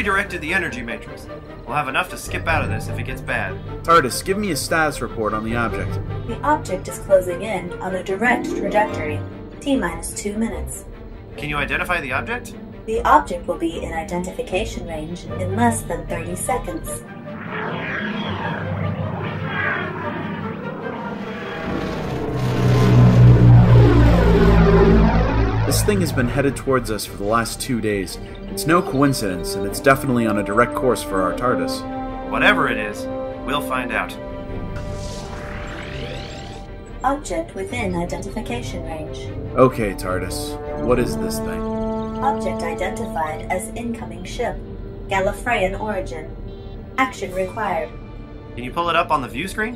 redirected the energy matrix. We'll have enough to skip out of this if it gets bad. TARDIS, give me a status report on the object. The object is closing in on a direct trajectory. T-minus 2 minutes. Can you identify the object? The object will be in identification range in less than 30 seconds. This thing has been headed towards us for the last 2 days. It's no coincidence, and it's definitely on a direct course for our TARDIS. Whatever it is, we'll find out. Object within identification range. Okay, TARDIS. What is this thing? Object identified as incoming ship. Gallifreyan origin. Action required. Can you pull it up on the view screen?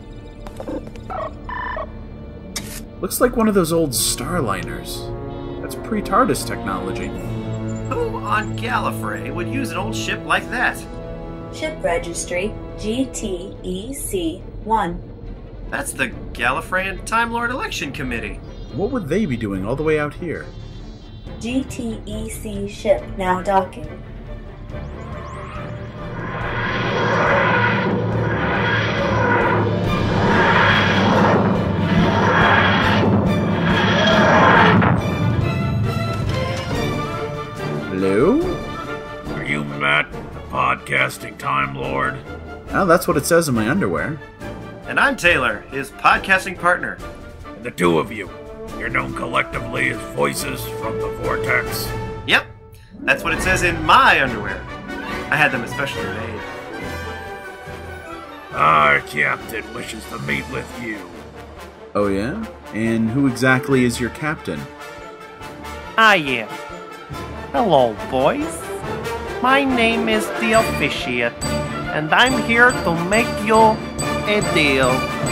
Looks like one of those old Starliners. That's pre-TARDIS technology. Who on Gallifrey would use an old ship like that? Ship registry GTEC-1. That's the Gallifreyan Time Lord Election Committee. What would they be doing all the way out here? GTEC ship now docking. Hello? Are you Matt, the podcasting Time Lord? Oh, that's what it says in my underwear. And I'm Taylor, his podcasting partner. And the two of you, you're known collectively as Voices from the Vortex. Yep, that's what it says in my underwear. I had them especially made. Our captain wishes to meet with you. Oh yeah? And who exactly is your captain? I am. Hello, boys. My name is the Officiate, and I'm here to make you a deal.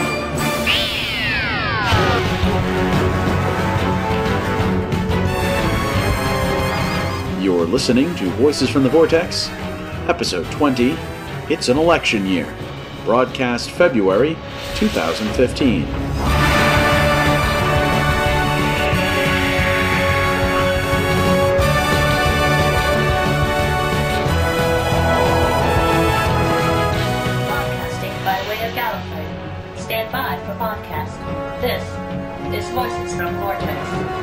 You're listening to Voices from the Vortex, Episode 20, It's an Election Year, broadcast February 2015. Stand by for podcast. This is Voices from Vortex.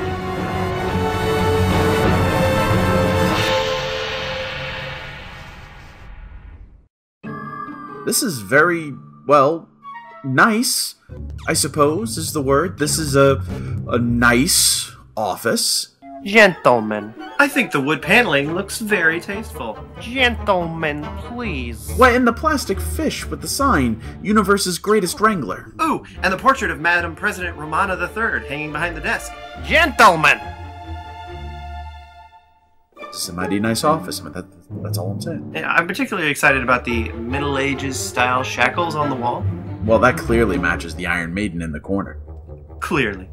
This is very, well, nice, I suppose is the word. This is a nice office. Gentlemen. I think the wood paneling looks very tasteful. Gentlemen, please. What, and the plastic fish with the sign, Universe's Greatest Wrangler. Ooh, and the portrait of Madam President Romana III hanging behind the desk. Gentlemen! This is a mighty nice office, but that's all I'm saying. Yeah, I'm particularly excited about the Middle Ages style shackles on the wall. Well, that clearly matches the Iron Maiden in the corner. Clearly.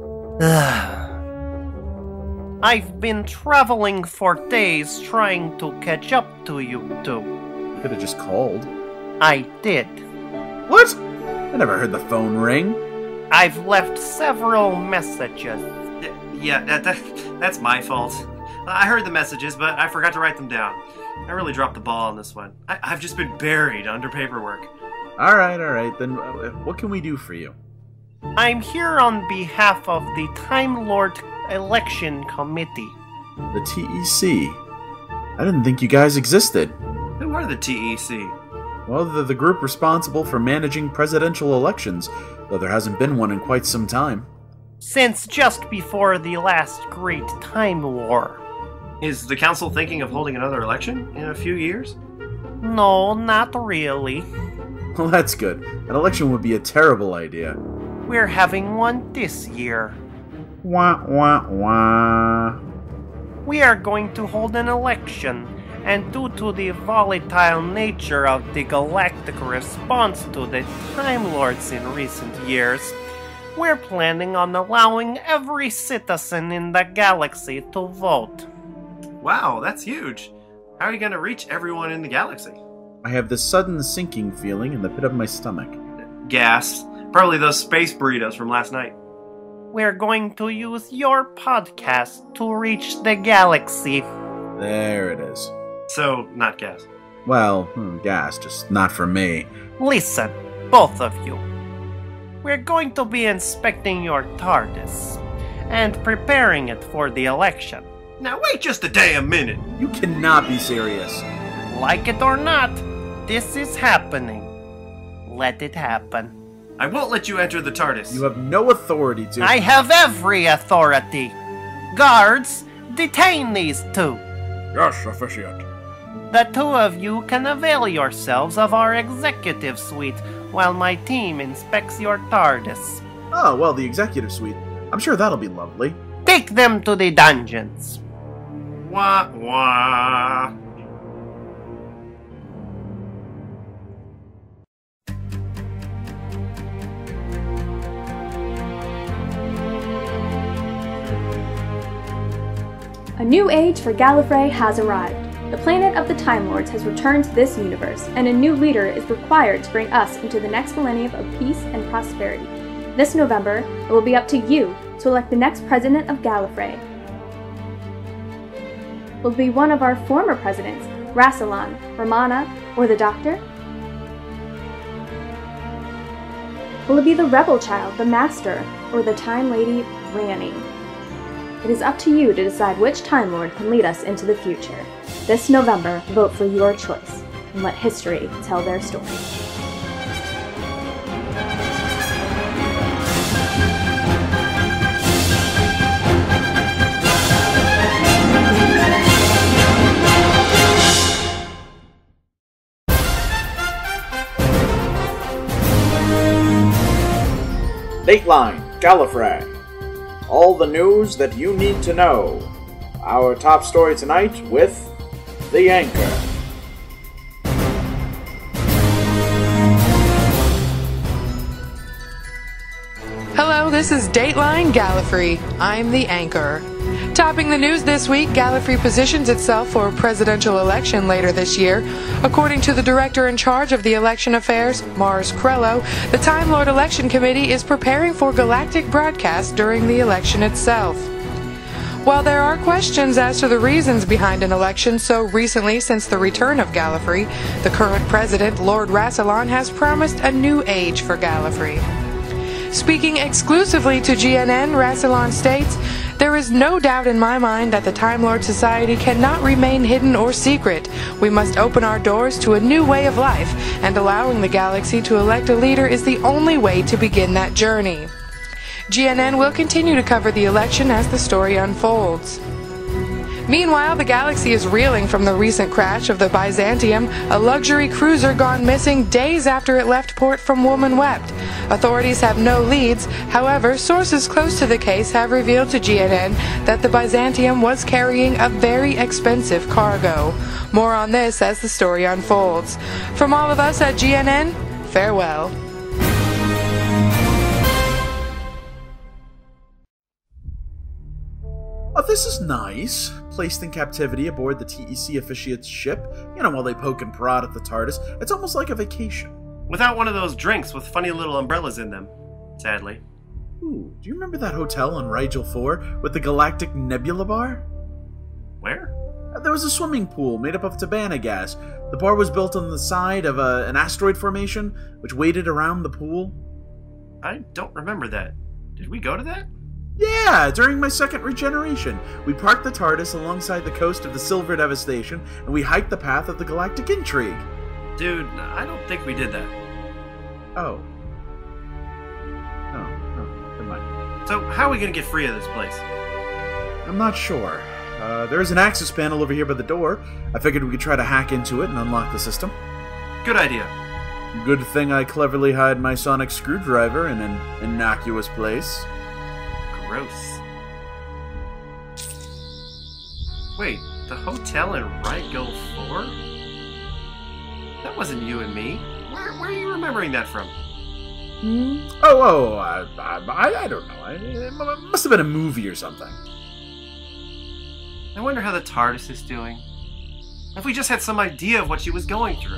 I've been traveling for days trying to catch up to you two. You could have just called. I did. What? I never heard the phone ring. I've left several messages. Yeah, that's my fault. I heard the messages, but I forgot to write them down. I really dropped the ball on this one. I've just been buried under paperwork. Alright, then what can we do for you? I'm here on behalf of the Time Lord Election Committee. The TEC? I didn't think you guys existed. Who are the TEC? Well, they're the group responsible for managing presidential elections, though there hasn't been one in quite some time. Since just before the last great Time War. Is the council thinking of holding another election in a few years? No, not really. Well, that's good. An election would be a terrible idea. We're having one this year. Wah, wah, wah. We are going to hold an election, and due to the volatile nature of the galactic response to the Time Lords in recent years, we're planning on allowing every citizen in the galaxy to vote. Wow, that's huge. How are you going to reach everyone in the galaxy? I have this sudden sinking feeling in the pit of my stomach. Gas. Probably those space burritos from last night. We're going to use your podcast to reach the galaxy. There it is. So, not gas. Well, gas, just not for me. Listen, both of you. We're going to be inspecting your TARDIS and preparing it for the election. Now wait just a damn minute. You cannot be serious. Like it or not, this is happening. Let it happen. I won't let you enter the TARDIS. You have no authority to. I have every authority. Guards, detain these two. Yes, Officiate. The two of you can avail yourselves of our executive suite while my team inspects your TARDIS. Oh, well, the executive suite. I'm sure that'll be lovely. Take them to the dungeons. Wah, wah. A new age for Gallifrey has arrived. The planet of the Time Lords has returned to this universe, and a new leader is required to bring us into the next millennium of peace and prosperity. This November, it will be up to you to elect the next president of Gallifrey. Will it be one of our former presidents, Rassilon, Romana, or the Doctor? Will it be the Rebel Child, the Master, or the Time Lady, Rani? It is up to you to decide which Time Lord can lead us into the future. This November, vote for your choice, and let history tell their story. Dateline Gallifrey. All the news that you need to know. Our top story tonight with The Anchor. Hello, this is Dateline Gallifrey. I'm the Anchor. Topping the news this week, Gallifrey positions itself for a presidential election later this year. According to the director in charge of the election affairs, Mars Krello, the Time Lord Election Committee is preparing for galactic broadcast during the election itself. While there are questions as to the reasons behind an election so recently since the return of Gallifrey, the current president, Lord Rassilon, has promised a new age for Gallifrey. Speaking exclusively to GNN, Rassilon states, "There is no doubt in my mind that the Time Lord Society cannot remain hidden or secret. We must open our doors to a new way of life, and allowing the galaxy to elect a leader is the only way to begin that journey." GNN will continue to cover the election as the story unfolds. Meanwhile, the galaxy is reeling from the recent crash of the Byzantium, a luxury cruiser gone missing days after it left port from Woman Wept. Authorities have no leads. However, sources close to the case have revealed to GNN that the Byzantium was carrying a very expensive cargo. More on this as the story unfolds. From all of us at GNN, farewell. Oh, this is nice. Placed in captivity aboard the TEC Officiate's ship, while they poke and prod at the TARDIS. It's almost like a vacation. Without one of those drinks with funny little umbrellas in them, sadly. Ooh, do you remember that hotel on Rigel 4 with the Galactic Nebula Bar? Where? There was a swimming pool made up of Tabana gas. The bar was built on the side of an asteroid formation, which waited around the pool. I don't remember that. Did we go to that? Yeah, during my second regeneration. We parked the TARDIS alongside the coast of the Silver Devastation, and we hiked the path of the Galactic Intrigue. Dude, I don't think we did that. Oh. No, never mind. So, how are we gonna get free of this place? I'm not sure. There's an access panel over here by the door. I figured we could try to hack into it and unlock the system. Good idea. Good thing I cleverly hide my sonic screwdriver in an innocuous place. Gross. Wait, the hotel in Rigel 4? That wasn't you and me. Where are you remembering that from? I don't know. It must have been a movie or something. I wonder how the TARDIS is doing. If we just had some idea of what she was going through.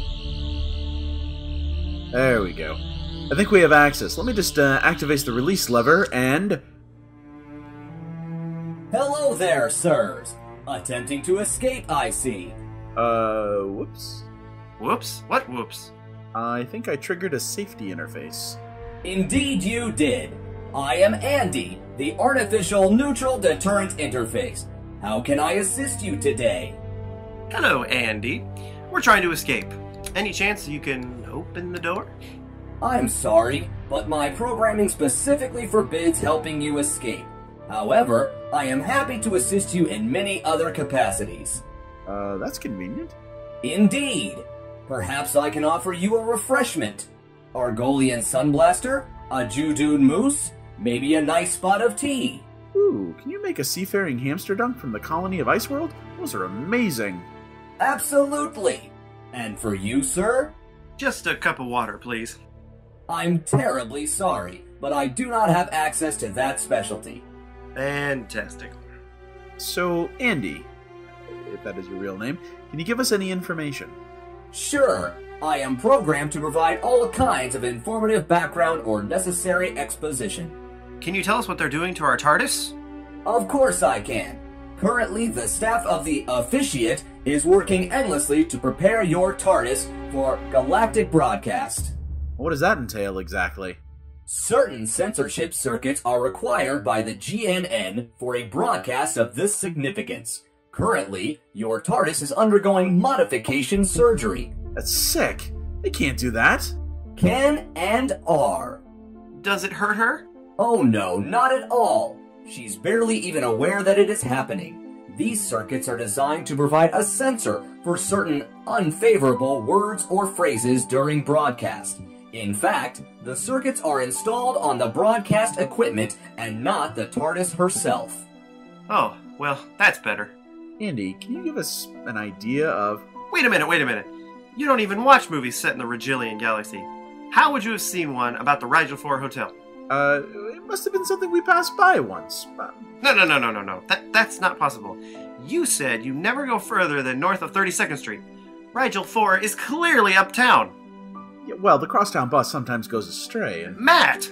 There we go. I think we have access. Let me just activate the release lever and... Hello there, sirs. Attempting to escape, I see. Whoops. Whoops? What whoops? I think I triggered a safety interface. Indeed you did. I am ANDI, the Artificial Neutral Deterrent Interface. How can I assist you today? Hello, Andy. We're trying to escape. Any chance you can open the door? I'm sorry, but my programming specifically forbids helping you escape. However, I am happy to assist you in many other capacities. That's convenient. Indeed. Perhaps I can offer you a refreshment. Argolian Sunblaster, a Judoon Moose, maybe a nice spot of tea. Ooh, can you make a seafaring hamster dunk from the colony of Iceworld? Those are amazing. Absolutely. And for you, sir? Just a cup of water, please. I'm terribly sorry, but I do not have access to that specialty. Fantastic. So, Andy, if that is your real name, can you give us any information? Sure. I am programmed to provide all kinds of informative background or necessary exposition. Can you tell us what they're doing to our TARDIS? Of course I can. Currently, the staff of the Officiate is working endlessly to prepare your TARDIS for galactic broadcast. What does that entail exactly? Certain censorship circuits are required by the GNN for a broadcast of this significance. Currently, your TARDIS is undergoing modification surgery. That's sick. They can't do that. Can and are. Does it hurt her? Oh no, not at all. She's barely even aware that it is happening. These circuits are designed to provide a censor for certain unfavorable words or phrases during broadcast. In fact, the circuits are installed on the broadcast equipment and not the TARDIS herself. Oh, well, that's better. Andy, can you give us an idea of... Wait a minute. You don't even watch movies set in the Regillian Galaxy. How would you have seen one about the Rigel 4 Hotel? It must have been something we passed by once. No. That's not possible. You said you never go further than north of 32nd Street. Rigel 4 is clearly uptown. Yeah, well, the crosstown bus sometimes goes astray, and... Matt!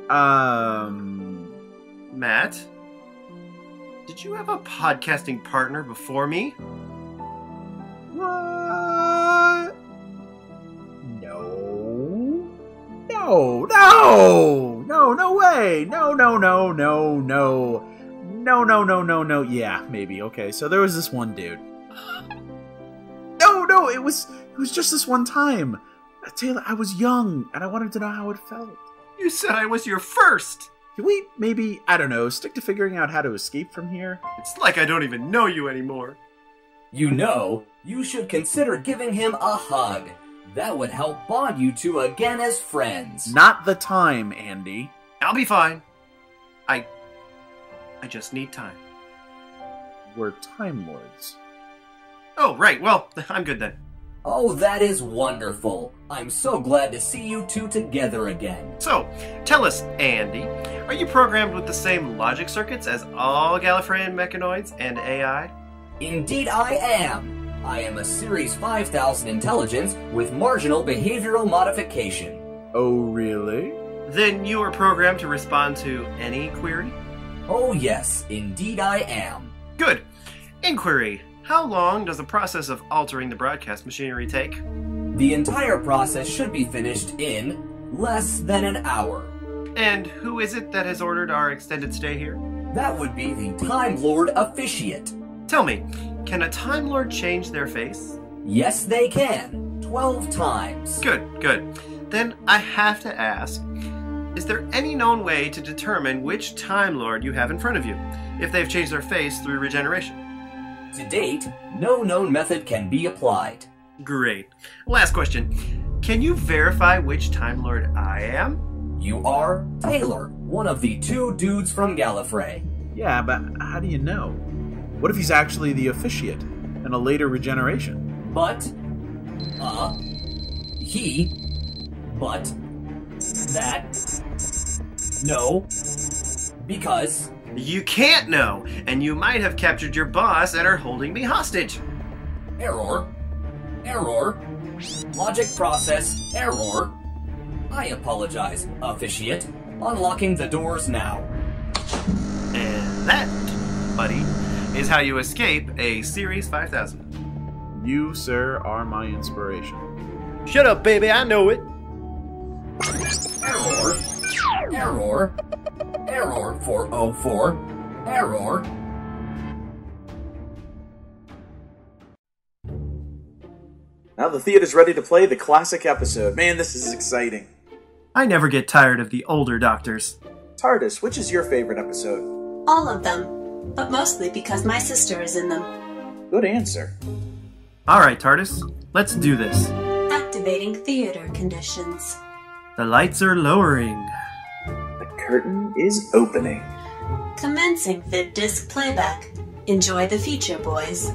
Matt? Did you have a podcasting partner before me? What? No way! No. Yeah, maybe. Okay, so there was this one dude. No, it was just this one time. Taylor, I was young, and I wanted to know how it felt. You said I was your first! Can we maybe, I don't know, stick to figuring out how to escape from here? It's like I don't even know you anymore. You know, you should consider giving him a hug. That would help bond you two again as friends. Not the time, Andy. I'll be fine. I just need time. We're Time Lords. Oh, right. Well, I'm good then. Oh, that is wonderful. I'm so glad to see you two together again. So, tell us, Andy, are you programmed with the same logic circuits as all Gallifreyan mechanoids and AI? Indeed I am. I am a Series 5000 intelligence with marginal behavioral modification. Oh, really? Then you are programmed to respond to any query? Oh yes, indeed I am. Good. Inquiry. How long does the process of altering the broadcast machinery take? The entire process should be finished in less than an hour. And who is it that has ordered our extended stay here? That would be the Time Lord Officiate. Tell me, can a Time Lord change their face? Yes, they can. 12 times. Good. Then I have to ask, is there any known way to determine which Time Lord you have in front of you, if they've changed their face through regeneration? To date, no known method can be applied. Great. Last question. Can you verify which Time Lord I am? You are Taylor, one of the 2 dudes from Gallifrey. Yeah, but how do you know? What if he's actually the Officiate, and a later regeneration? But, that, no, because... You can't know, and you might have captured your boss and are holding me hostage. Error. Logic process, error. I apologize, Officiate. Unlocking the doors now. And that, buddy, is how you escape a Series 5000. You, sir, are my inspiration. Shut up, baby, I know it. Error. Error. Error 404. Error. Now the theater's ready to play the classic episode. Man, this is exciting. I never get tired of the older doctors. TARDIS, which is your favorite episode? All of them, but mostly because my sister is in them. Good answer. Alright, TARDIS, let's do this. Activating theater conditions. The lights are lowering. The curtain is opening. Commencing vid disc playback. Enjoy the feature, boys.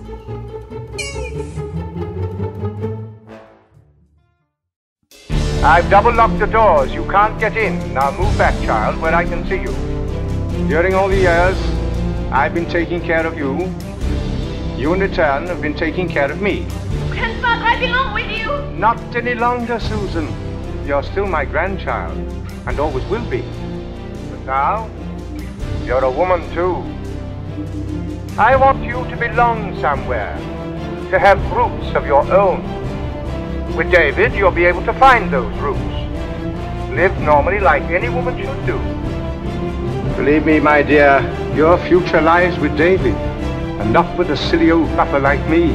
I've double-locked the doors. You can't get in. Now move back, child, where I can see you. During all the years, I've been taking care of you. You, in return, have been taking care of me. Grandfather, I belong with you. Not any longer, Susan. You're still my grandchild, and always will be. But now, you're a woman, too. I want you to belong somewhere, to have roots of your own. With David, you'll be able to find those roots. Live normally like any woman should do. Believe me, my dear, your future lies with David, and not with a silly old buffer like me.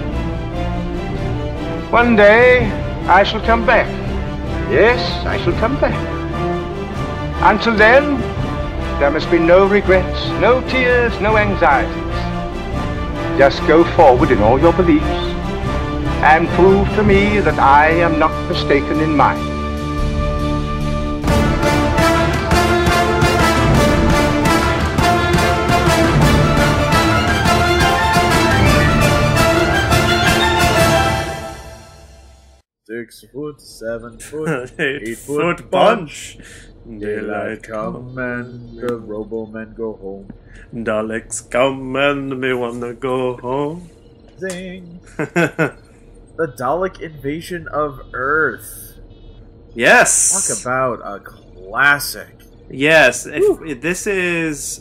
One day, I shall come back. Yes, I shall come back. Until then, there must be no regrets, no tears, no anxieties. Just go forward in all your beliefs, and prove to me that I am not mistaken in mine. Six foot, 7 foot, 8-foot bunch. Daylight come and the Robo-Men go home. Daleks come and me wanna go home. Zing. The Dalek Invasion of Earth. Yes! Talk about a classic. Yes, if this is...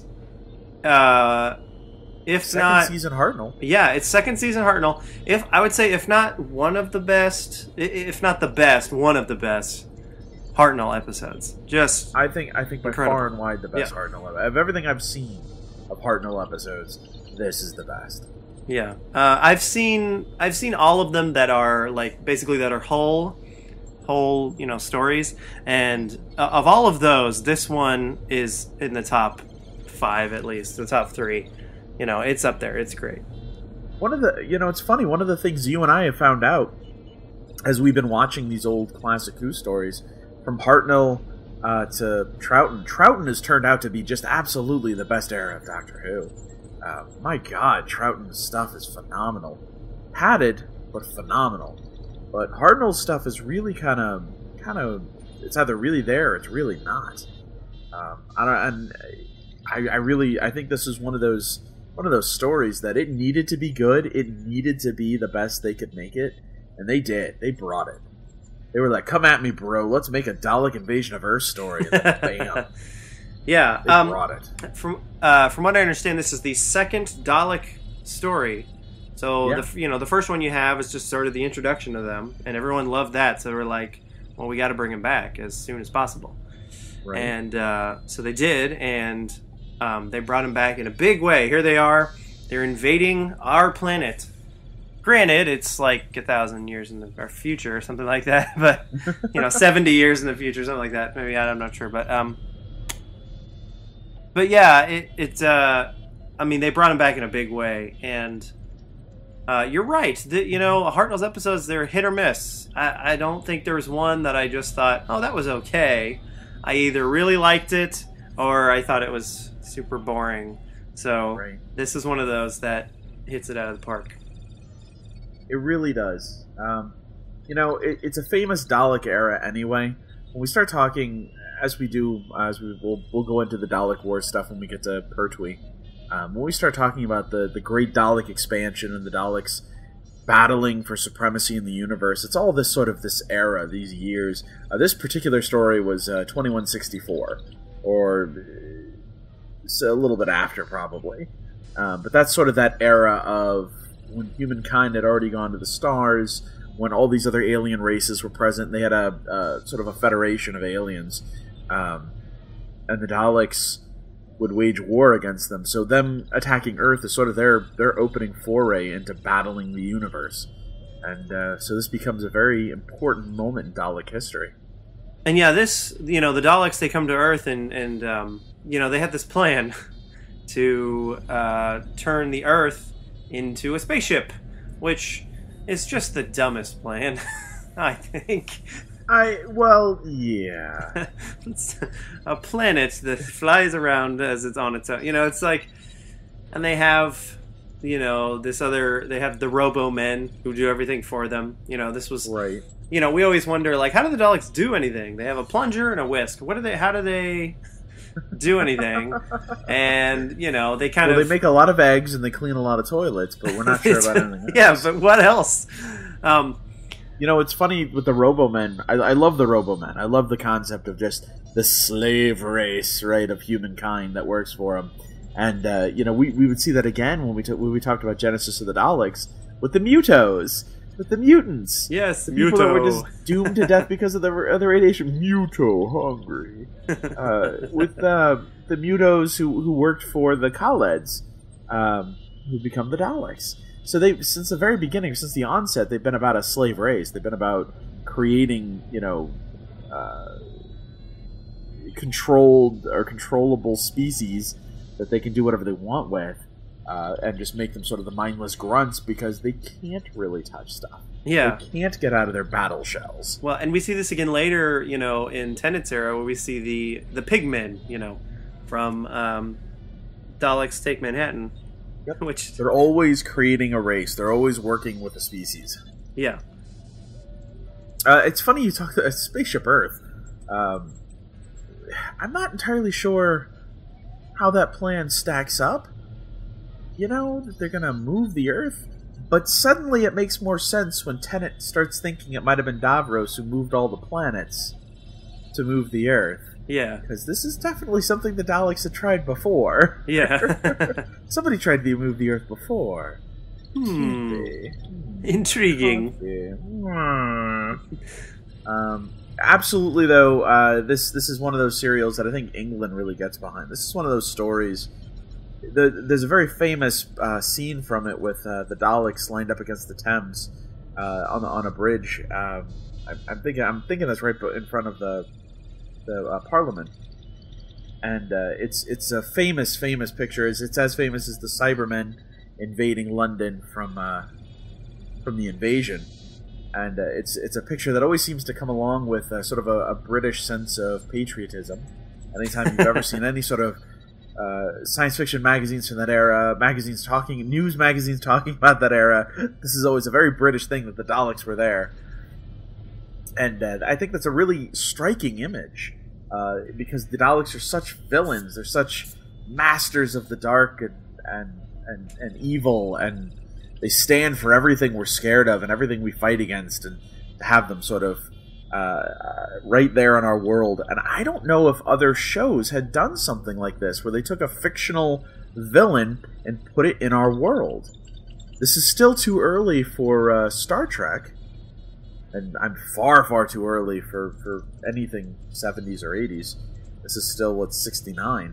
if second not... season Hartnell. Yeah, it's second season Hartnell. I would say if not one of the best, if not the best, one of the best Hartnell episodes. Just I think by incredible. far and wide the best Hartnell. Of everything I've seen of Hartnell episodes, this is the best. Yeah, I've seen all of them that are like basically that are whole stories, and of all of those, this one is in the top 5 at least, the top 3. It's up there. It's great. One of the it's funny. One of the things you and I have found out as we've been watching these old classic Who stories, from Hartnell to Troughton. Troughton has turned out to be just absolutely the best era of Doctor Who. My God, Troughton's stuff is phenomenal. Padded, but phenomenal. But Hartnell's stuff is really kind of, it's either really there or it's really not. I think this is one of those stories that it needed to be good. It needed to be the best they could make it, and they did. They brought it. They were like, "Come at me, bro. Let's make a Dalek Invasion of Earth story." And then, bam. Yeah, they brought it. From what I understand, this is the second Dalek story. So the first one you have is just sort of the introduction to them, and everyone loved that. So they were like, "Well, we got to bring him back as soon as possible." Right. And so they did, and they brought him back in a big way. Here they are. They're invading our planet. Granted, it's like 1,000 years in our future or something like that, but 70 years in the future, something like that. Maybe I'm not sure, but yeah, they brought him back in a big way, and you're right. Hartnell's episodes, they're hit or miss. I don't think there was one that I just thought, oh, that was okay. I either really liked it or I thought it was super boring. So This is one of those that hits it out of the park. It really does. It's a famous Dalek era anyway. When we start talking, we'll go into the Dalek War stuff when we get to Pertwee. When we start talking about the great Dalek expansion and the Daleks battling for supremacy in the universe, it's all this era, these years. This particular story was 2164, or a little bit after probably. But that's sort of that era of when humankind had already gone to the stars, when all these other alien races were present. They had a sort of a federation of aliens, and the Daleks would wage war against them. So them attacking Earth is sort of their opening foray into battling the universe. And so this becomes a very important moment in Dalek history. And yeah, this, the Daleks, they come to Earth and they had this plan to turn the Earth into a spaceship, which is just the dumbest plan, I think. Yeah. It's a planet that flies around as it's on its own. It's like, and they have, they have the Robo-Men who do everything for them. This was right. We always wonder, like, how do the Daleks do anything? They have a plunger and a whisk. How do they do anything? And, they kind of... they make a lot of eggs and they clean a lot of toilets, but we're not sure about anything else. Yeah, but what else? It's funny with the Robo-Men. I love the Robo-Men. I love the concept of just the slave race, right, of humankind that works for them. And, we would see that again when we talked about Genesis of the Daleks with the Mutos. With the mutants. Yes, the people that were just doomed to death because of the radiation. Muto hungry. With the Mutos who worked for the Khaleds, who become the Daleks. So they, since the very beginning, since the onset, they've been about a slave race. They've been about creating, controlled or controllable species that they can do whatever they want with. And just make them sort of the mindless grunts because they can't really touch stuff. Yeah. They can't get out of their battle shells. Well, and we see this again later, in Tennant's era, where we see the pigmen, from Daleks Take Manhattan. Yep. Which they're always creating a race. They're always working with a species. Yeah. It's funny you talk about Spaceship Earth. I'm not entirely sure how that plan stacks up. That they're going to move the Earth, but suddenly it makes more sense when Tennant starts thinking it might have been Davros who moved all the planets to move the Earth. Yeah. Because this is definitely something the Daleks had tried before. Yeah. Somebody tried to move the Earth before. Intriguing. Absolutely, though, this is one of those serials that I think England really gets behind. This is one of those stories... There's a very famous scene from it with the Daleks lined up against the Thames on a bridge. I'm thinking that's right in front of the Parliament, and it's a famous picture. It's as famous as the Cybermen invading London from the invasion, and it's a picture that always seems to come along with sort of a British sense of patriotism. Anytime you've ever seen any sort of science fiction magazines from that era, news magazines talking about that era, this is always a very British thing that the Daleks were there. And I think that's a really striking image, because the Daleks are such villains, they're such masters of the dark and evil, and they stand for everything we're scared of and everything we fight against, and to have them sort of right there in our world. And I don't know if other shows had done something like this, where they took a fictional villain and put it in our world. This is still too early for Star Trek, and I'm far too early for anything 70s or 80s. This is still, 69.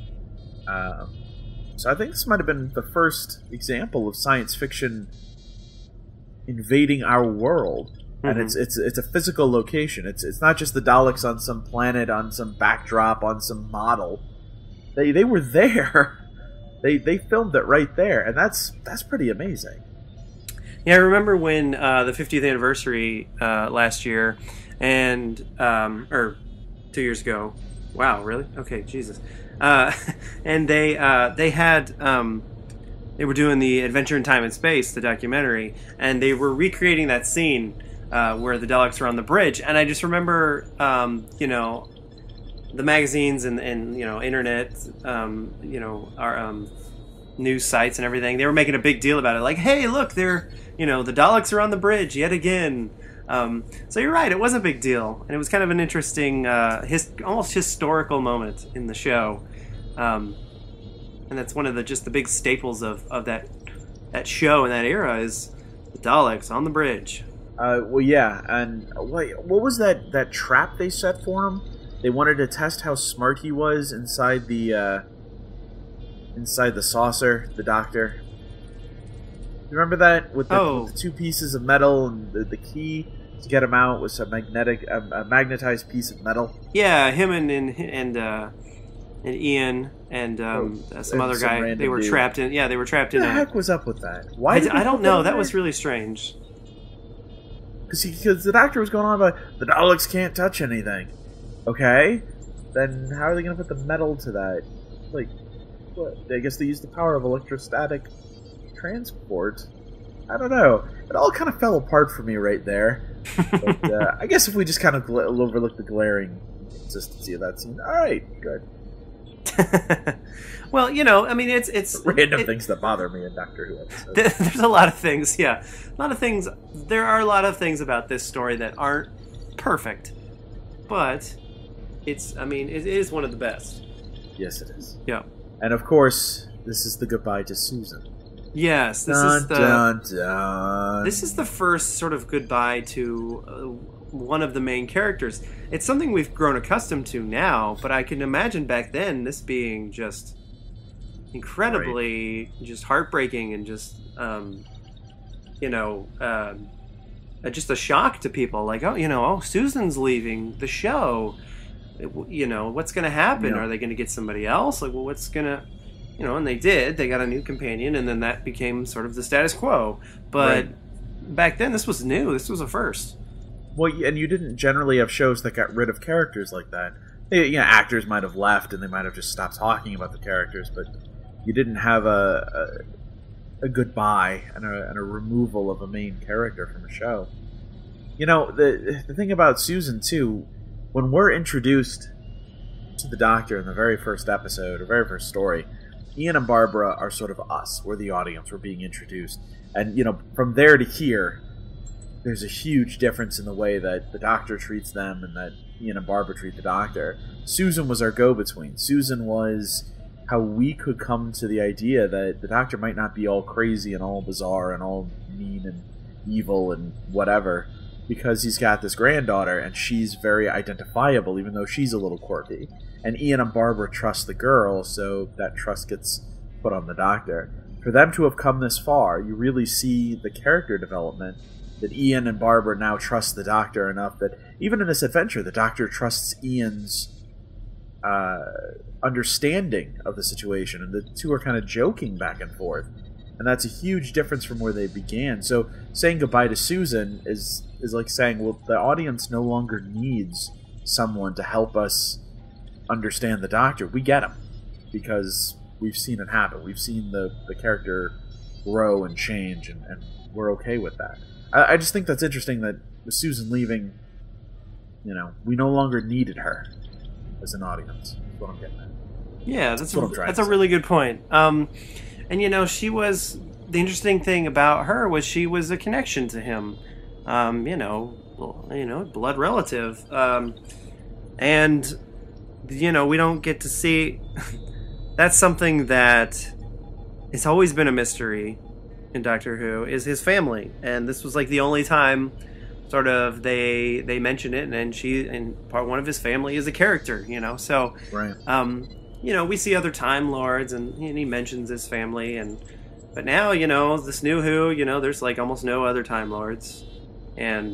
So I think this might have been the first example of science fiction invading our world. And it's a physical location. It's not just the Daleks on some planet, on some backdrop, on some model. They were there. They filmed it right there, and that's pretty amazing. Yeah, I remember when the 50th anniversary last year, and or 2 years ago. Wow, really? Okay, Jesus. And they had. They were doing the Adventure in Time and Space, the documentary, and they were recreating that scene where the Daleks are on the bridge. And I just remember, the magazines and internet, our news sites and everything. They were making a big deal about it, like, hey, look, the Daleks are on the bridge yet again. So you're right, it was a big deal, and it was kind of an interesting, almost historical moment in the show. And that's one of the big staples of that that show in that era is the Daleks on the bridge. Well, yeah, and what was that trap they set for him? They wanted to test how smart he was inside the saucer, the Doctor. You remember that with the 2 pieces of metal and the key to get him out was a magnetized piece of metal. Yeah, him and Ian and some other guy. They were trapped in. Yeah, they were trapped in. What the heck was up with that? Why? I don't know. That was really strange. Because the Doctor was going on about the Daleks can't touch anything. Okay, then how are they going to put the metal to that? Like, what? I guess they use the power of electrostatic transport. I don't know. It all kind of fell apart for me right there. But I guess if we just kind of overlook the glaring consistency of that scene, all right, good. Well, I mean, it's random things that bother me in Doctor Who episodes. There's a lot of things, yeah, a lot of things. There are a lot of things about this story that aren't perfect, but it is one of the best. Yes, it is. Yeah, and of course, this is the goodbye to Susan. Yes, this is the first sort of goodbye to one of the main characters. It's something we've grown accustomed to now, but I can imagine back then this being just incredibly just heartbreaking and just just a shock to people. Like, Susan's leaving the show. What's going to happen? Are they going to get somebody else? Like, well, what's going to... and they did. They got a new companion, and then that became sort of the status quo. But back then, this was new. This was a first. Well, and you didn't generally have shows that got rid of characters like that. Actors might have left, and they might have just stopped talking about the characters, but you didn't have a goodbye and a removal of a main character from a show. The thing about Susan, too, when we're introduced to the Doctor in the very first episode, or very first story, Ian and Barbara are sort of us. We're the audience. We're being introduced. And, from there to here, there's a huge difference in the way that the Doctor treats them and that Ian and Barbara treat the Doctor. Susan was our go-between. Susan was how we could come to the idea that the Doctor might not be all crazy and all bizarre and all mean and evil and whatever, because he's got this granddaughter and she's very identifiable, even though she's a little quirky. And Ian and Barbara trust the girl, so that trust gets put on the Doctor. For them to have come this far, you really see the character development, that Ian and Barbara now trust the Doctor enough that even in this adventure, the Doctor trusts Ian's understanding of the situation, and the two are kind of joking back and forth. And that's a huge difference from where they began. So saying goodbye to Susan is like saying, well, the audience no longer needs someone to help us understand the Doctor. We get him because we've seen it happen. We've seen the character grow and change, and we're okay with that. I just think that's interesting that with Susan leaving, we no longer needed her as an audience. That's what I'm getting at. Yeah, that's a really good point. And she was, the interesting thing about her was she was a connection to him. Blood relative. And we don't get to see. That's something that it's always been a mystery in Doctor Who, is his family, and this was like the only time sort of they mention it, and one of his family is a character, so right. We see other Time Lords, and he mentions his family, but now this new Who, there's like almost no other Time Lords, and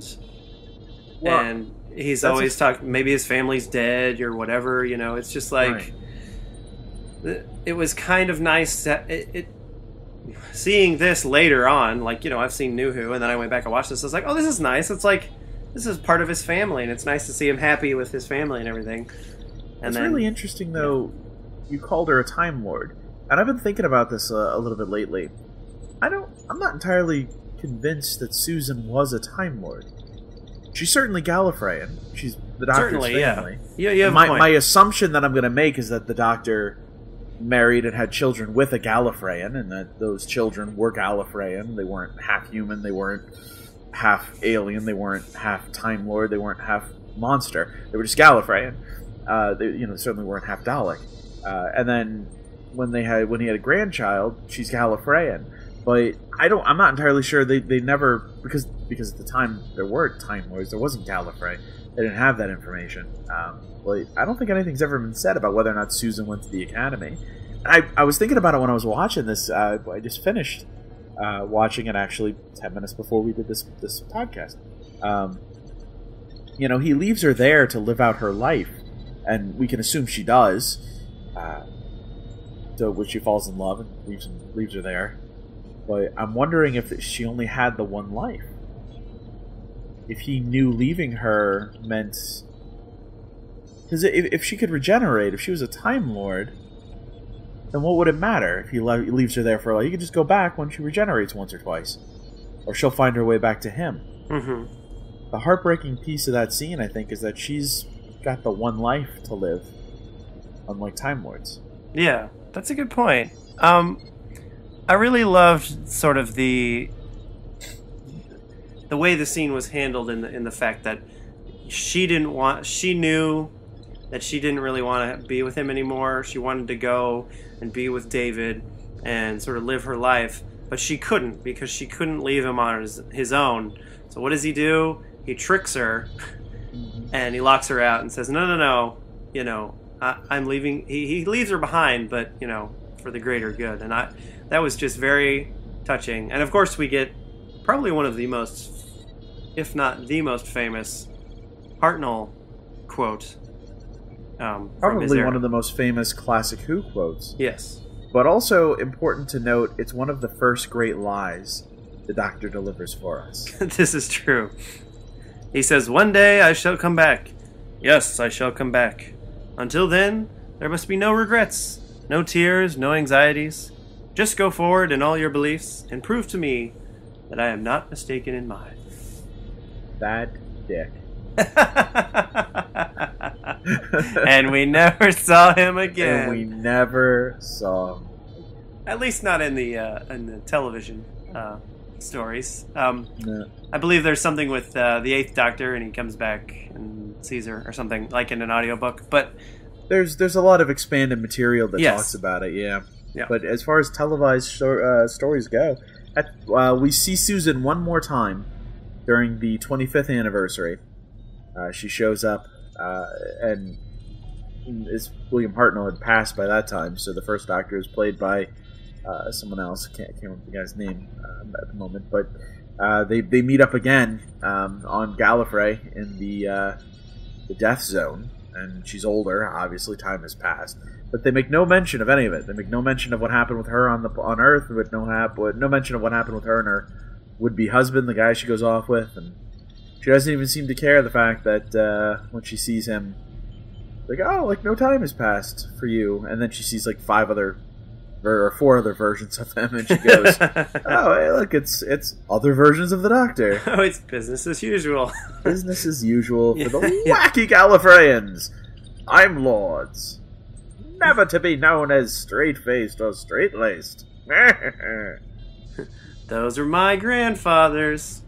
he's always talking, maybe his family's dead or whatever, it's just like it was kind of nice that seeing this later on, like, I've seen New Who, and then I went back and watched this. I was like, oh, this is nice. It's like, this is part of his family, and it's nice to see him happy with his family and everything. And it's really interesting, though, you called her a Time Lord. And I've been thinking about this a little bit lately. I'm not entirely convinced that Susan was a Time Lord. She's certainly Gallifreyan. She's the Doctor's family. Yeah, you have a point. My assumption that I'm going to make is that the Doctor married and had children with a Gallifreyan, and that those children were Gallifreyan. They weren't half human, they weren't half alien, they weren't half Time Lord, they weren't half monster. They were just Gallifreyan. They certainly weren't half Dalek. And then when he had a grandchild, she's Gallifreyan. But I'm not entirely sure they never, because at the time there were Time Lords, there wasn't Gallifrey. They didn't have that information. But I don't think anything's ever been said about whether or not Susan went to the academy. And I was thinking about it when I was watching this. I just finished watching it actually 10 minutes before we did this podcast. You know, he leaves her there to live out her life, and we can assume she does. So when she falls in love and leaves her there. But I'm wondering if she only had the one life. If he knew leaving her meant... Because if she could regenerate, if she was a Time Lord, then what would it matter if he leaves her there for a while? You could just go back when she regenerates once or twice. Or she'll find her way back to him. Mm-hmm. The heartbreaking piece of that scene, I think, is that she's got the one life to live, unlike Time Lords. Yeah, that's a good point. I really loved sort of the way the scene was handled in the fact that she knew that she didn't really want to be with him anymore. She wanted to go and be with David and sort of live her life, but she couldn't because she couldn't leave him on his own. So what does he do? He tricks her and he locks her out and says, no, you know, I'm leaving. He leaves her behind, but, you know, for the greater good. And that was just very touching. And of course we get probably one of the most, if not the most famous Hartnell quote. Probably one of the most famous classic Who quotes. Yes. But also important to note, it's one of the first great lies the Doctor delivers for us. This is true. He says, "One day I shall come back. Yes, I shall come back. Until then, there must be no regrets, no tears, no anxieties. Just go forward in all your beliefs and prove to me that I am not mistaken in mine." Bad dick. And we never saw him again. And we never saw him. At least not in the television stories. No. I believe there's something with the Eighth Doctor, and he comes back and sees her, or something like in an audiobook. But there's a lot of expanded material that talks about it. Yeah. But as far as televised stories go, we see Susan one more time during the 25th anniversary. She shows up, and William Hartnell had passed by that time, so the first Doctor is played by someone else. I can't remember the guy's name at the moment, but they meet up again on Gallifrey in the Death Zone, and she's older. Obviously, time has passed, but they make no mention of any of it. They make no mention of what happened with her on Earth, but no mention of what happened with her and her would-be husband, the guy she goes off with, and she doesn't even seem to care the fact that when she sees him, like, oh, like no time has passed for you, and then she sees like 4 other versions of him, and she goes, "Oh, hey, look, it's other versions of the Doctor." Oh, it's business as usual. Business as usual for the wacky Gallifreyans. I'm Lords, never to be known as straight-faced or straight-laced. Those are my grandfathers.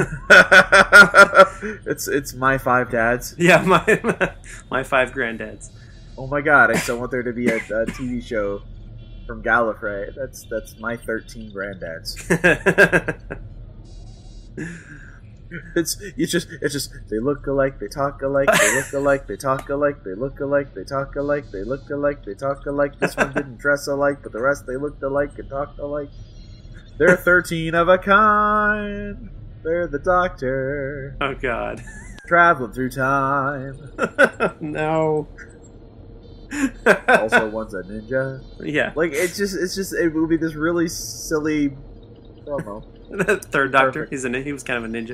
It's my 5 dads. Yeah, my 5 granddads. Oh my god! I still want there to be a TV show from Gallifrey. That's my 13 granddads. It's just they look alike, they talk alike, they look alike, they talk alike, they look alike, they talk alike, they look alike, they talk alike. This one didn't dress alike, but the rest they looked alike and talked alike. They're 13 of a kind. They're the Doctor. Oh god. Traveling through time. No. Also, one's a ninja. Yeah. Like it would be this really silly promo. The third Doctor. Perfect. He was kind of a ninja.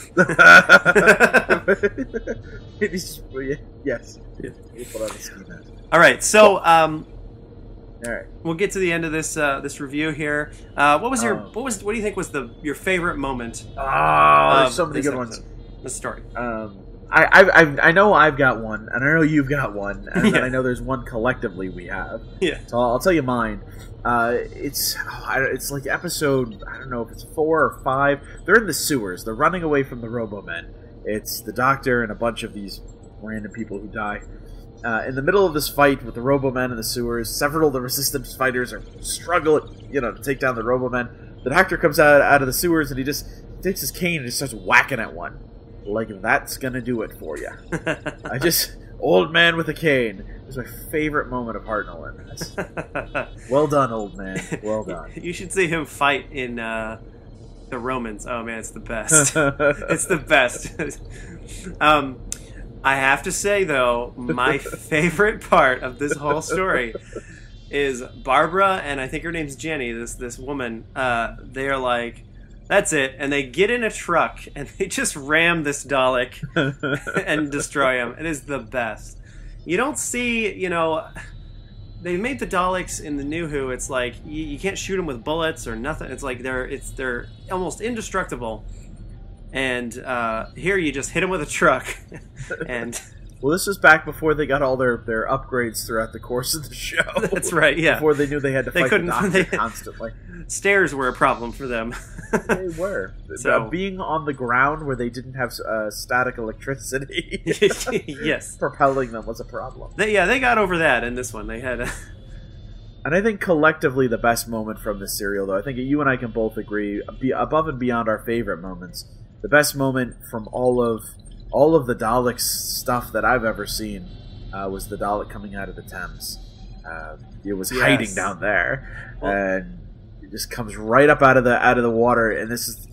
Yes. We'll put on the ski mask. All right. So, all right. We'll get to the end of this review here. What do you think was your favorite moment? There's so many good ones. The story. I know I've got one, and I know you've got one, and then I know there's one collectively we have. Yeah. So I'll tell you mine. It's like episode, I don't know if it's 4 or 5. They're in the sewers. They're running away from the Robomen. It's the Doctor and a bunch of these random people who die. In the middle of this fight with the Robomen in the sewers, several of the Resistance fighters are struggling, to take down the Robomen. the Doctor comes out of the sewers and he just takes his cane and just starts whacking at one. Like, that's gonna do it for you. Old man with a cane. It was my favorite moment of Hartnell in this. Well done, old man. Well done. You should see him fight in the Romans. Oh man, it's the best. It's the best. I have to say though, my favorite part of this whole story is Barbara, and I think her name's Jenny, this woman. They are like, that's it, and they get in a truck and they just ram this Dalek and destroy him. It is the best. You don't see, they made the Daleks in the New Who. It's like you can't shoot them with bullets or nothing. It's like they're almost indestructible. And here you just hit them with a truck, and. Well, this was back before they got all their upgrades throughout the course of the show. That's right, yeah. Before they knew they had to fight the Doctor constantly. Stairs were a problem for them. They were. So, being on the ground where they didn't have static electricity, yes, propelling them was a problem. They got over that in this one. They had. And I think collectively the best moment from this serial, though, I think you and I can both agree, above and beyond our favorite moments, the best moment from all of the Dalek stuff that I've ever seen was the Dalek coming out of the Thames. It was hiding down there, and it just comes right up out of the water. And this is,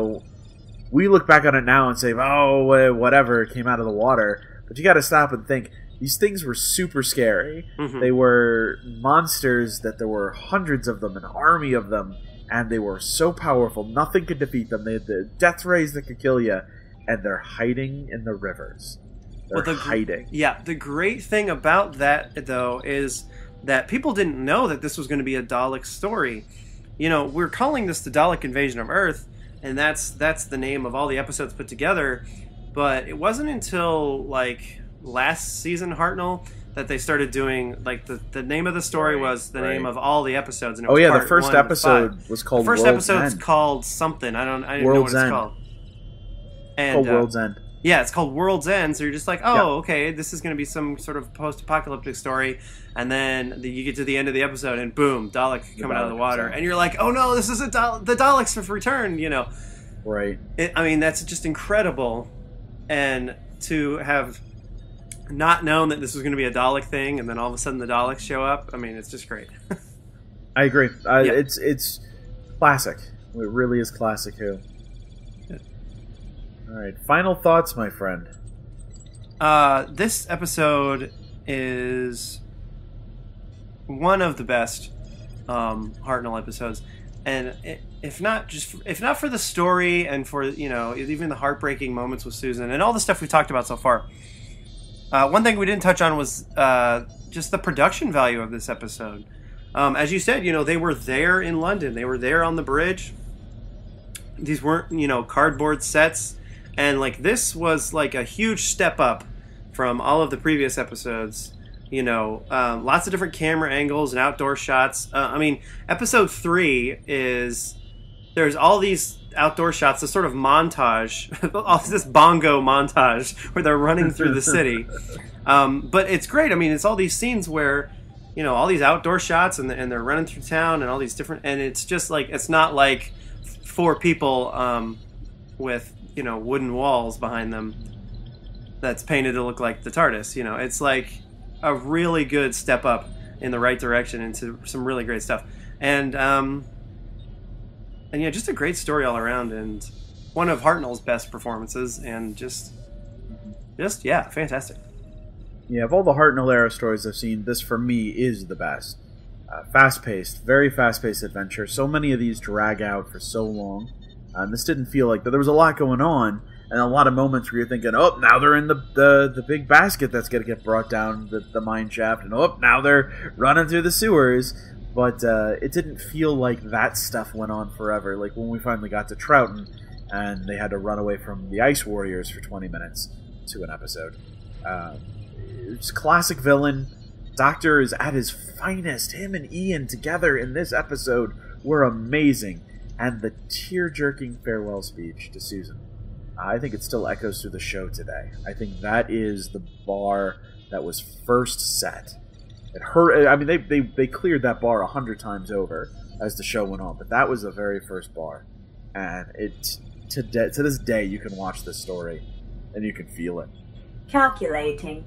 we look back on it now and say, oh, whatever, it came out of the water. But you got to stop and think. These things were super scary. Mm-hmm. They were monsters that there were hundreds of them, an army of them, and they were so powerful, nothing could defeat them. They had the death rays that could kill you. And they're hiding in the rivers. They're hiding. Yeah, the great thing about that, though, is that people didn't know that this was going to be a Dalek story. We're calling this the Dalek Invasion of Earth, and that's the name of all the episodes put together. But it wasn't until, last season, Hartnell, that they started doing, the name of the story was the name of all the episodes. And it was the first episode was called World's End. The first episode's called something. I didn't know what it's called. It's called World's End. Yeah, it's called World's End. So you're just like, okay, this is going to be some sort of post-apocalyptic story, and then you get to the end of the episode, and boom, Dalek coming out of the water, and you're like, oh no, this is the Daleks have returned, Right. That's just incredible, and to have not known that this was going to be a Dalek thing, and then all of a sudden the Daleks show up. It's just great. I agree. It's classic. It really is classic Who. All right, final thoughts, my friend. This episode is one of the best Hartnell episodes, and if not for the story and for even the heartbreaking moments with Susan and all the stuff we talked about so far. One thing we didn't touch on was just the production value of this episode. As you said, they were there in London. They were there on the bridge. These weren't cardboard sets. And this was a huge step up from all of the previous episodes. Lots of different camera angles and outdoor shots. Episode 3 there's all these outdoor shots, this sort of montage, this bongo montage where they're running through the city. But it's great. It's all these scenes where all these outdoor shots and they're running through town and all these different. And it's just it's not like 4 people with wooden walls behind them that's painted to look like the TARDIS. It's a really good step up in the right direction into some really great stuff. And just a great story all around, and one of Hartnell's best performances, and just fantastic. Yeah, of all the Hartnell era stories I've seen, this for me is the best. Fast-paced, very fast-paced adventure. So many of these drag out for so long. This didn't feel like that. There was a lot going on, and a lot of moments where you're thinking, oh, now they're in the big basket that's going to get brought down the mine shaft, and oh, now they're running through the sewers. But it didn't feel like that stuff went on forever. Like when we finally got to Troughton, and they had to run away from the Ice Warriors for 20 minutes to an episode. It's classic villain. Doctor is at his finest. Him and Ian together in this episode were amazing. And the tear-jerking farewell speech to Susan. I think it still echoes through the show today. I think that is the bar that was first set. It hurt. They cleared that bar 100 times over, as the show went on, but that was the very first bar. And to this day, you can watch this story, and you can feel it. Calculating.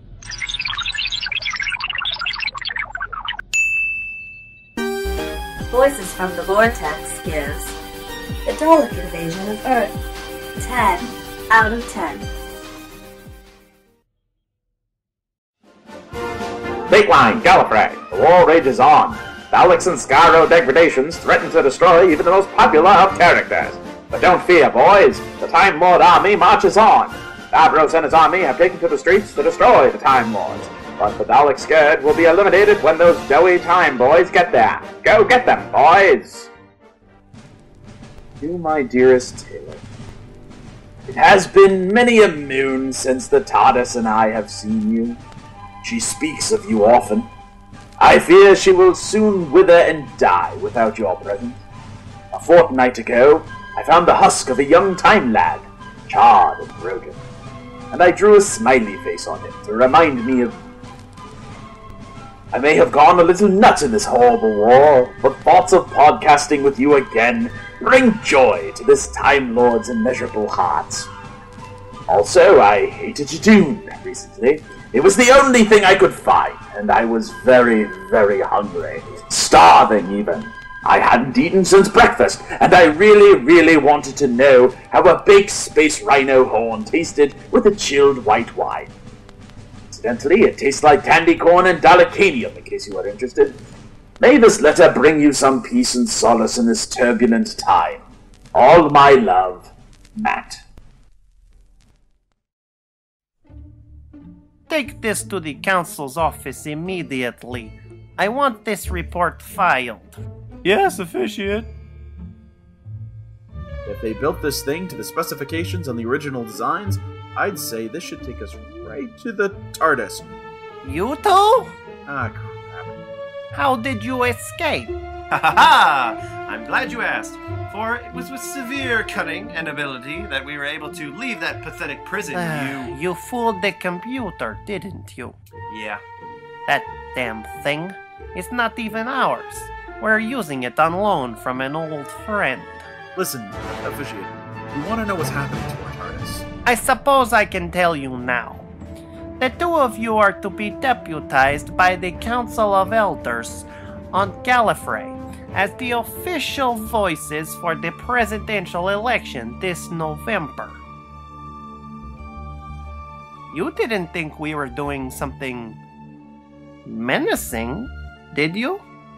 Voices from the Vortex gives The Dalek Invasion of Earth 10 out of 10. Dateline Gallifrey. The war rages on. Daleks and Skaro degradations threaten to destroy even the most popular of characters. But don't fear, boys. The Time Lord army marches on. Davros and his army have taken to the streets to destroy the Time Lords. But the Dalek Scourge will be eliminated when those doughy Time Boys get there. Go get them, boys! To my dearest Taylor, it has been many a moon since the TARDIS and I have seen you. She speaks of you often. I fear she will soon wither and die without your presence. A fortnight ago, I found the husk of a young time lad, charred and broken, and I drew a smiley face on him to remind me of... I may have gone a little nuts in this horrible war, but thoughts of podcasting with you again bring joy to this Time Lord's immeasurable hearts. Also, I hated your tune recently. It was the only thing I could find, and I was very, very hungry. Starving, even. I hadn't eaten since breakfast, and I really, really wanted to know how a baked space rhino horn tasted with a chilled white wine. Incidentally, it tastes like candy corn and dalekanium, in case you are interested. May this letter bring you some peace and solace in this turbulent time. All my love, Matt. Take this to the Council's office immediately. I want this report filed. Yes, Officiate. If they built this thing to the specifications on the original designs, I'd say this should take us right to the TARDIS. You two? Ah, crap. How did you escape? Ha ha ha! I'm glad you asked, for it was with severe cunning and ability that we were able to leave that pathetic prison. You fooled the computer, didn't you? Yeah. That damn thing is not even ours. We're using it on loan from an old friend. Listen, Officiate, we want to know what's happening to our TARDIS. I suppose I can tell you now. The two of you are to be deputized by the Council of Elders on Gallifrey as the official voices for the presidential election this November. You didn't think we were doing something menacing, did you?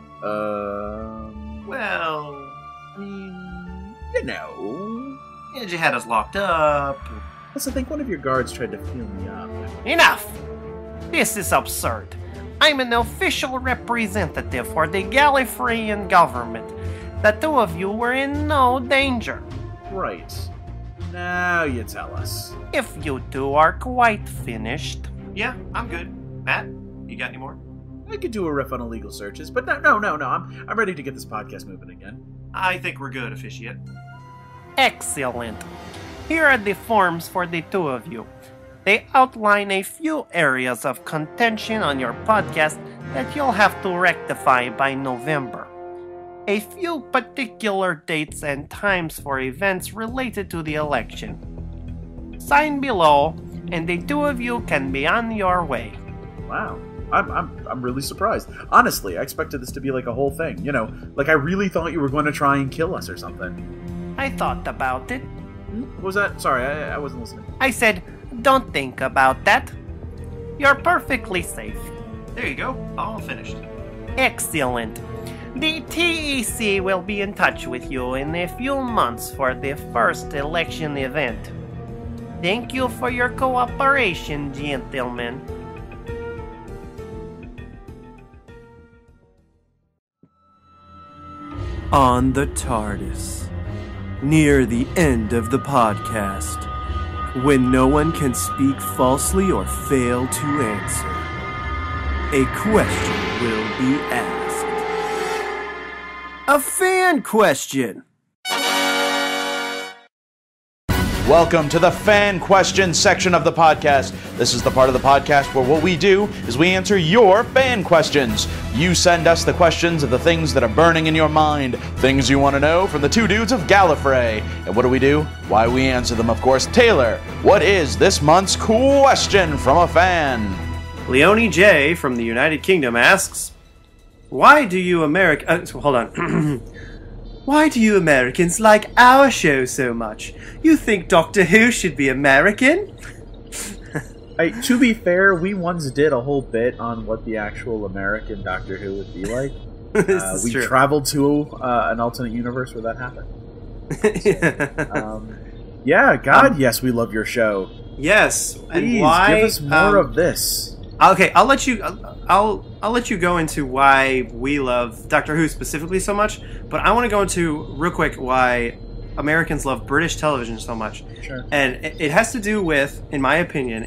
Well, I mean, you know. And you had us locked up. Plus, I think one of your guards tried to feel me up. Enough! This is absurd. I'm an official representative for the Gallifreyan government. The two of you were in no danger. Right. Now you tell us. If you two are quite finished. Yeah, I'm good. Matt, you got any more? I could do a riff on illegal searches, but no. I'm ready to get this podcast moving again. I think we're good, Officiate. Excellent. Here are the forms for the two of you. They outline a few areas of contention on your podcast that you'll have to rectify by November. A few particular dates and times for events related to the election. Sign below, and the two of you can be on your way. Wow. I'm really surprised. Honestly, I expected this to be like a whole thing. You know, like I really thought you were going to try and kill us or something. I thought about it. What was that? Sorry, I wasn't listening. I said, don't think about that. You're perfectly safe. There you go. All finished. Excellent. The TEC will be in touch with you in a few months for the first election event. Thank you for your cooperation, gentlemen. On the TARDIS, near the end of the podcast, when no one can speak falsely or fail to answer, a question will be asked. A fan question! Welcome to the fan question section of the podcast. This is the part of the podcast where what we do is we answer your fan questions. You send us the questions of the things that are burning in your mind, things you want to know from the two dudes of Gallifrey. And what do? Why, we answer them, of course. Taylor, what is this month's question from a fan? Leonie J. from the United Kingdom asks, why do you Why do you Americans like our show so much? You think Doctor Who should be American? To be fair, we once did a whole bit on what the actual American Doctor Who would be like. We true. traveled to an alternate universe where that happened. Yes, we love your show. Yes, Please, and why? Give us more of this. Okay, I'll let you go into why we love Doctor Who specifically so much, but I want to go into real quick why Americans love British television so much. Sure. And it has to do with, in my opinion,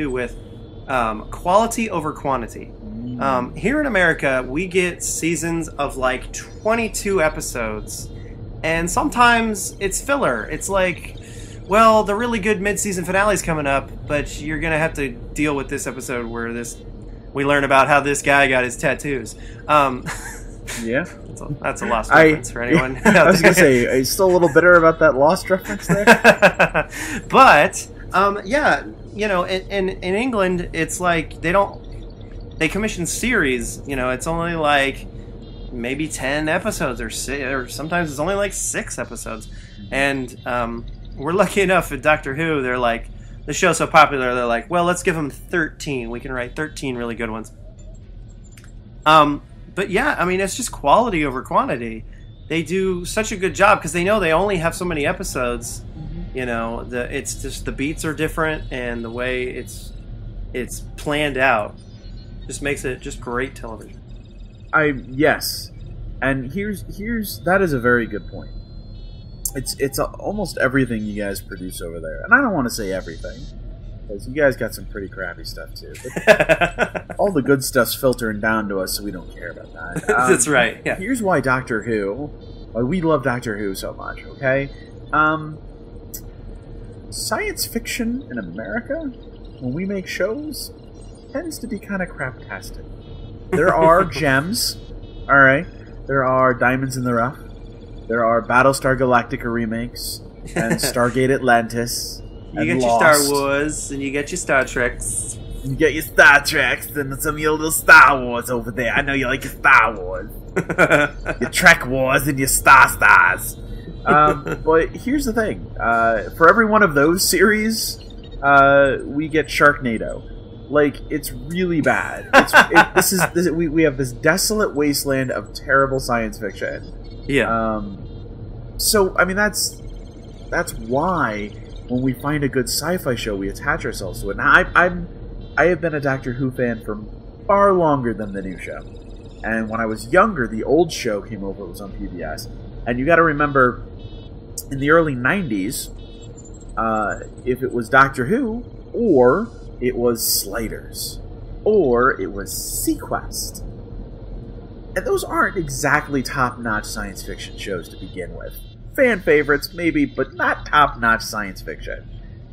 quality over quantity. Here in America, we get seasons of like 22 episodes, and sometimes it's filler. It's like, well, the really good mid-season finale is coming up, but you're going to have to deal with this episode where we learn about how this guy got his tattoos. Yeah. That's a Lost reference for anyone. I was going to say, are you still a little bitter about that Lost reference there? But, in England, it's like they commission series, it's only like maybe 10 episodes or sometimes it's only like 6 episodes. And, we're lucky enough at Doctor Who, they're like, the show's so popular, they're like, well, let's give them 13. We can write 13 really good ones. But yeah, I mean, it's just quality over quantity. They do such a good job because they know they only have so many episodes. It's just the beats are different, and the way it's planned out just makes it just great television. Yes, and here's that is a very good point. It's almost everything you guys produce over there, and I don't want to say everything because you guys got some pretty crappy stuff too. But all the good stuff's filtering down to us, so we don't care about that. That's right. Yeah. Here's why why we love Doctor Who so much. Okay, science fiction in America, when we make shows, tends to be kind of craptastic. There are gems, all right. There are diamonds in the rough. There are Battlestar Galactica remakes, and Stargate Atlantis, You get your Star Wars, and you get your Star Treks. You get your Star Treks, and some of your little Star Wars over there. I know you like your Star Wars. Your Trek Wars and your Stars. But here's the thing. For every one of those series, we get Sharknado. Like, it's really bad. We have this desolate wasteland of terrible science fiction. Yeah. So I mean that's why when we find a good sci-fi show, we attach ourselves to it. Now I have been a Doctor Who fan for far longer than the new show. And when I was younger, the old show came over. It was on PBS. And you got to remember, in the early '90s, if it was Doctor Who, or it was Sliders, or it was Sequest. And those aren't exactly top-notch science fiction shows to begin with. Fan favorites, maybe, but not top-notch science fiction.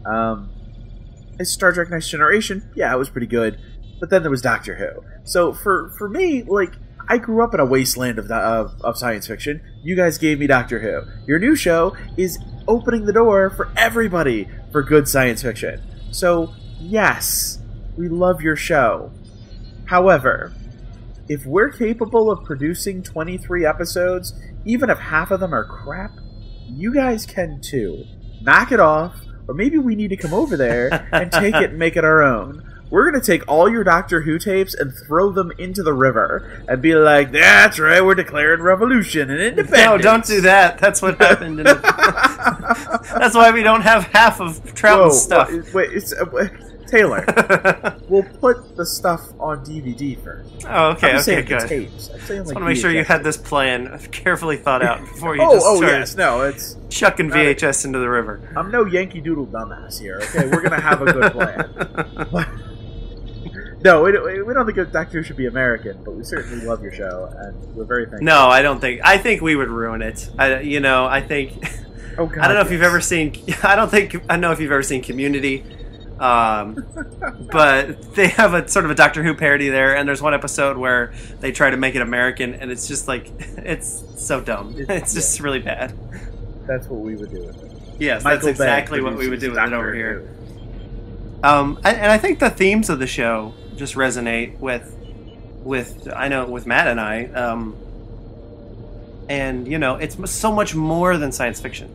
Star Trek Next Generation, yeah, it was pretty good. But then there was Doctor Who. So for me, like, I grew up in a wasteland of science fiction. You guys gave me Doctor Who. Your new show is opening the door for everybody for good science fiction. So, yes, we love your show. However, if we're capable of producing 23 episodes, even if half of them are crap, you guys can too. Knock it off, or maybe we need to come over there and take it and make it our own. We're going to take all your Doctor Who tapes and throw them into the river and be like, that's right, we're declaring revolution and independence. No, don't do that. That's what happened. That's why we don't have half of Trouton's stuff. Wait, Taylor, we'll put the stuff on DVD first. Oh, okay, I'm saying good. Tapes. I'm saying, just want to make sure you had this plan carefully thought out before you it's chucking VHS into the river. I'm no Yankee Doodle dumbass here. Okay, we're gonna have a good plan. No, we don't think Doctor Who should be American, but we certainly love your show, and we're very thankful. No, I don't think. I think we would ruin it. I think Oh, God, I don't know if you've ever seen. I know if you've ever seen Community, but they have a sort of a Doctor Who parody there, and there's one episode where they try to make it American, and it's just like it's so dumb. It's just really bad. That's what we would do with it. Yes, Michael that's exactly Bay what we would do with it over here. Who. And I think the themes of the show just resonate with Matt and I. And you know, it's so much more than science fiction.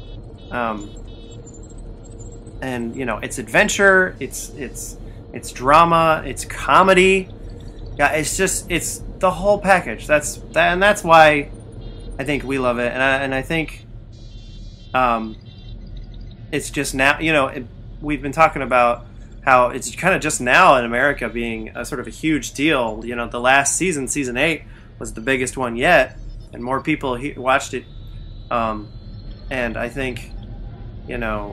And you know, it's adventure, it's drama, it's comedy. Yeah, it's the whole package. That's why I think we love it, and I think it's just now. You know, we've been talking about how it's kind of just now in America being a sort of a huge deal. You know, the last season 8, was the biggest one yet, and more people watched it. And I think, you know,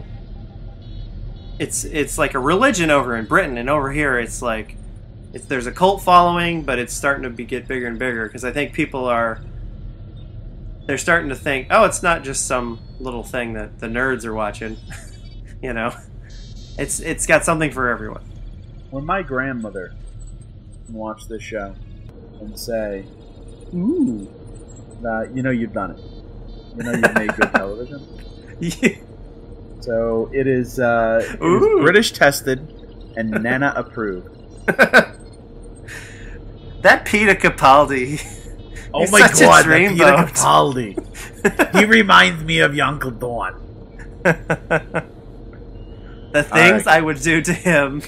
it's like a religion over in Britain, and over here it's like there's a cult following, but it's starting to get bigger and bigger, because I think people they're starting to think, oh, it's not just some little thing that the nerds are watching. You know, it's got something for everyone. When my grandmother watched this show and say, "Ooh, you know you've done it. You know you've made good television." Yeah. So it is British tested and Nana approved. That Peter Capaldi. Oh my God, that Peter Capaldi. He reminds me of your Uncle Dawn. The things I would do to him.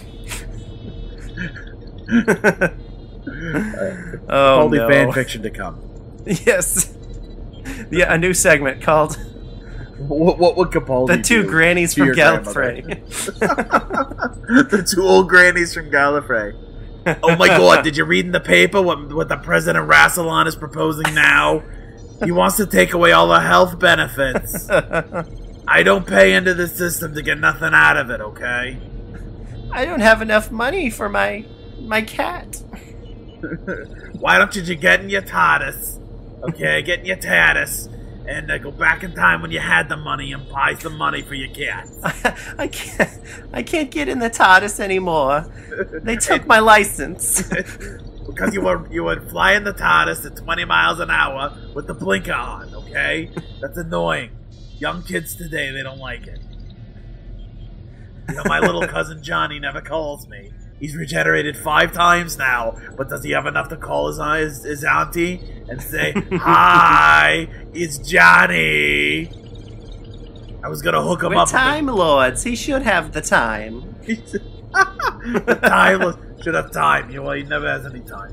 Oh, Capaldi no. fan fiction to come. Yes. Yeah, a new segment called What would Capaldi The Two do Grannies to from your Gallifrey. The two old grannies from Gallifrey. Oh my God, did you read in the paper what the President Rassilon is proposing now? He wants to take away all the health benefits. I don't pay into the system to get nothing out of it, okay? I don't have enough money for my cat. Why don't you just get in your TARDIS? Okay, get in your TARDIS and go back in time when you had the money and buy some money for your cat. I can't get in the TARDIS anymore. They took my license. Because you would fly in the TARDIS at 20 miles an hour with the blinker on, okay? That's annoying. Young kids today, they don't like it. You know, my little cousin Johnny never calls me. He's regenerated 5 times now, but does he have enough to call his auntie and say, "Hi, it's Johnny"? I was gonna hook him We're up. Time Lords. He should have the time. The time should have time. You know, he never has any time.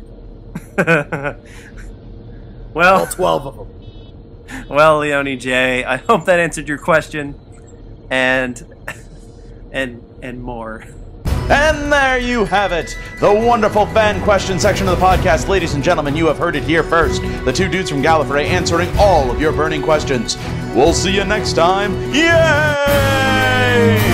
Well, all 12 of them. Well, Leonie J, I hope that answered your question, and more. And there you have it, the wonderful fan question section of the podcast. Ladies and gentlemen, you have heard it here first. The two dudes from Gallifrey answering all of your burning questions. We'll see you next time. Yay!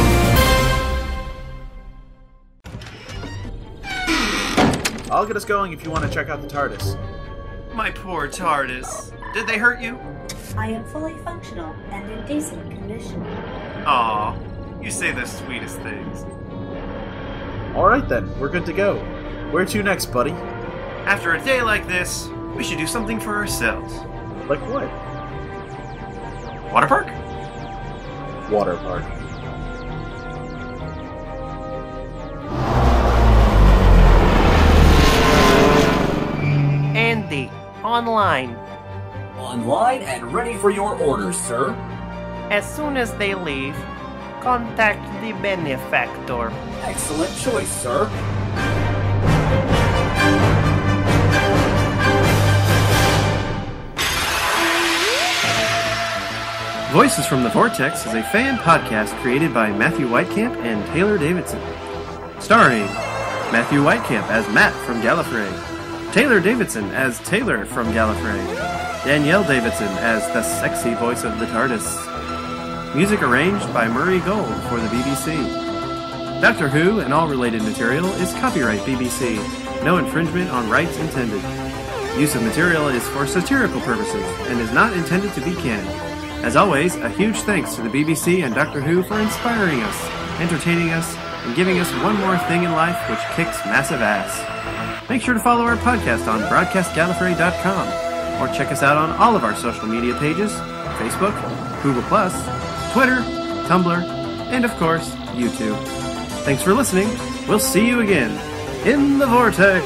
I'll get us going if you want to check out the TARDIS. My poor TARDIS. Did they hurt you? I am fully functional and in decent condition. Aw, you say the sweetest things. Alright then, we're good to go. Where to next, buddy? After a day like this, we should do something for ourselves. Like what? Water park? Water park. ANDI, online. Online and ready for your orders, sir. As soon as they leave, contact the benefactor. Excellent choice, sir. Voices from the Vortex is a fan podcast created by Matthew Whitecamp and Taylor Davidson. Starring Matthew Whitecamp as Matt from Gallifrey, Taylor Davidson as Taylor from Gallifrey, Danielle Davidson as the sexy voice of the TARDIS. Music arranged by Murray Gold for the BBC. Doctor Who and all related material is copyright BBC. No infringement on rights intended. Use of material is for satirical purposes and is not intended to be canon. As always, a huge thanks to the BBC and Doctor Who for inspiring us, entertaining us, and giving us one more thing in life which kicks massive ass. Make sure to follow our podcast on broadcastgallifrey.com, or check us out on all of our social media pages, Facebook, Google+, Twitter, Tumblr, and of course, YouTube. Thanks for listening. We'll see you again in the Vortex.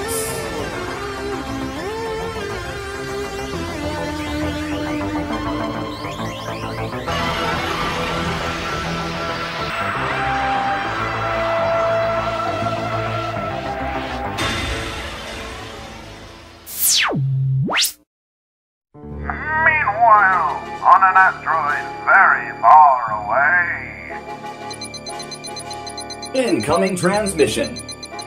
Meanwhile, on an asteroid very far away. Incoming transmission.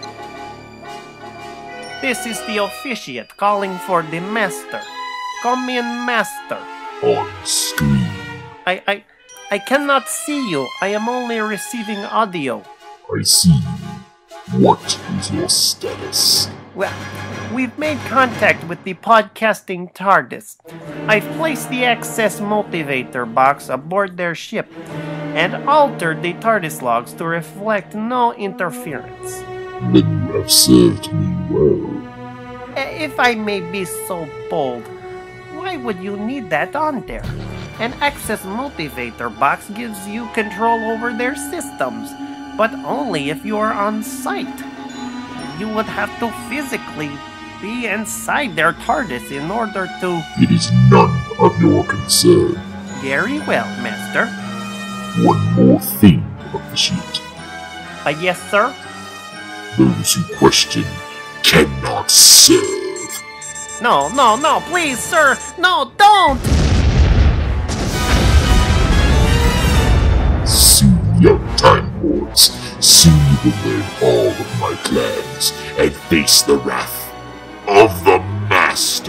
This is the Officiate calling for the Master. Come in, Master. On screen. I cannot see you. I am only receiving audio. I see. What is your status? Well, we've made contact with the podcasting TARDIS. I've placed the access motivator box aboard their ship and altered the TARDIS logs to reflect no interference. Then you have served me well. If I may be so bold, why would you need that on there? An access motivator box gives you control over their systems, but only if you are on site. You would have to physically be inside their TARDIS in order to... It is none of your concern. Very well, Master. One more thing, Officiate. Yes, sir? Those who question cannot serve. No, please, sir! No, don't! Soon, young Time Lords, soon you will learn all of my plans and face the wrath of the Master.